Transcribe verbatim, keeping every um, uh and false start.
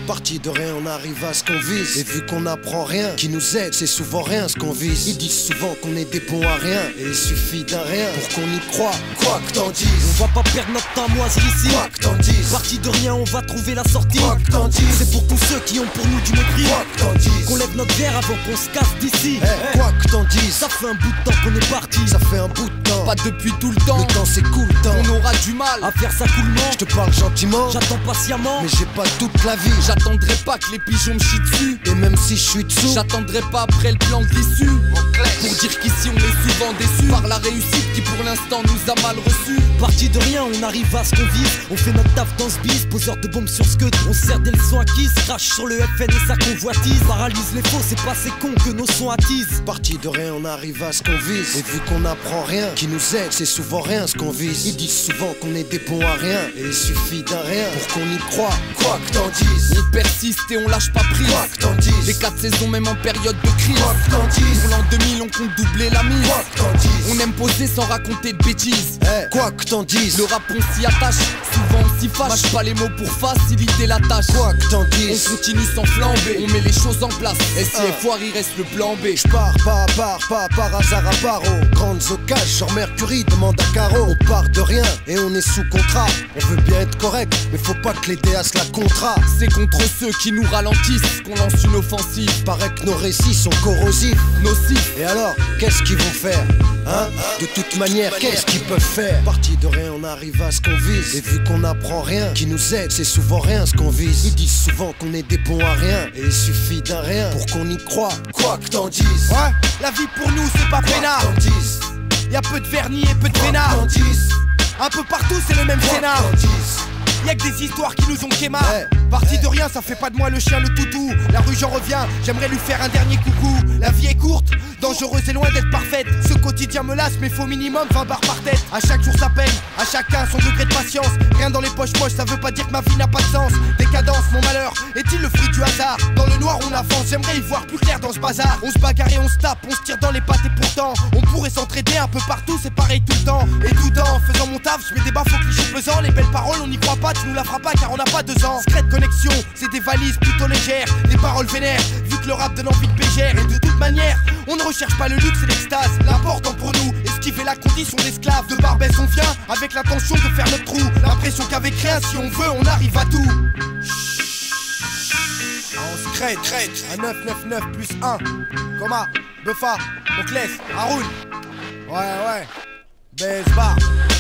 Parti de rien, on arrive à ce qu'on vise. Et vu qu'on apprend rien, qui nous aide, c'est souvent rien ce qu'on vise. Ils disent souvent qu'on est des bons à rien, et il suffit d'un rien pour qu'on y croit. Quoi que t'en dises, on va pas perdre notre temps à moisir ici. Quoi que t'en dises, parti de rien, on va trouver la sortie. Quoi que t'en dises, c'est pour tous ceux qui ont pour nous du mépris. Quoi que t'en dises, qu'on lève notre verre avant qu'on se casse d'ici. Hey, hey. Quoi que t'en dises, ça fait un bout de temps qu'on est parti. Ça fait un bout de temps, pas depuis tout le temps. Le temps c'est cool, temps. On aura du mal à faire ça coolement. Je te parle gentiment, j'attends patiemment. Mais j'ai pas toute la vie. J'attendrai pas que les pigeons me chient dessus. Et même si je suis dessous, j'attendrai pas après le plan de l'issue. Pour dire qu'ici on est souvent déçus par la réussite qui pour l'instant nous a mal reçus. Parti de rien, on arrive à ce qu'on vise. On fait notre taf dans ce bis, poseur de bombes sur scud. On sert des leçons acquises, crache sur le F N et sa convoitise. Paralyse les faux, c'est pas ces cons que nos sons attisent. Parti de rien, on arrive à ce qu'on vise. Et vu qu'on apprend rien, qui nous aide, c'est souvent rien ce qu'on vise. Ils disent souvent qu'on est des bons à rien, et il suffit d'un rien pour qu'on y croit. Quoi que t'en dises, on persiste et on lâche pas prise. Quoi que t'en dises, les quatre saisons même en période de crise. Quoi que t'en dises, pour l'an deux mille on compte doubler la mise. Quoi que t'en dises, on aime poser sans raconter de bêtises. Hey, quoi que t'en dises, le rap on s'y attache, souvent on s'y fâche. Mâche pas les mots pour faciliter la tâche. Quoi que t'en dises, on continue sans flamber, on met les choses en place. Et si est foire il reste le plan B. J'pars pas à part, pas par hasard à part aux grandes occasions, genre Mercury demande à Caro. On part de rien et on est sous contrat. On veut bien être correct, mais faut pas que les D A se la contrat. C'est contre ceux qui nous ralentissent qu'on lance une offensive. Paraît que nos récits sont corrosifs, nocifs. Et alors, qu'est-ce qu'ils vont faire, hein? De toute manière, qu'est-ce qu'ils peuvent faire? Parti de rien, on arrive à ce qu'on vise. Et vu qu'on apprend rien, qui nous aide, c'est souvent rien ce qu'on vise. Ils disent souvent qu'on est des bons à rien, et il suffit d'un rien pour qu'on y croit. Quoi que t'en dises, ouais, la vie pour nous c'est pas peinard. Y'a peu de vernis et peu de vénard. Un peu partout c'est le même scénar. Y'a que des histoires qui nous ont quémar. Hey, Parti hey. de rien, ça fait pas de moi le chien, le toutou. La rue j'en reviens, j'aimerais lui faire un dernier coucou. La vie est courte, dangereuse et loin d'être parfaite. Ce quotidien me lasse, mais faut minimum vingt barres par tête. À chaque jour sa peine, à chacun son degré de patience. Rien dans les poches poches, ça veut pas dire que ma vie n'a pas de sens. Décadence, mon malheur, est-il le fruit du hasard? Dans le noir on avance, j'aimerais y voir plus clair dans ce bazar. On se bagarre et on se tape, on se tire dans les pattes et pourtant on pourrait s'entraider un peu partout, c'est pareil tout le temps. Et tout en faisant mon taf, je mets des baffes aux clichés pesants. Les belles paroles on n'y croit pas, tu nous la feras pas car on n'a pas deux ans. Secret de connexion, c'est des valises plutôt légères. Des paroles vénères, vu que le rap donne envie de bégère. Et de toute manière, on ne recherche pas le luxe et l'extase. L'important pour nous, esquiver la condition d'esclave. De Barbès on vient, avec l'intention de faire notre trou. L'impression qu'avec rien, si on veut, on arrive à tout. On se crête, crête. Un neuf neuf neuf plus un. Coma, Buffa, Monclès, Haroun. Ouais, ouais. Besbar.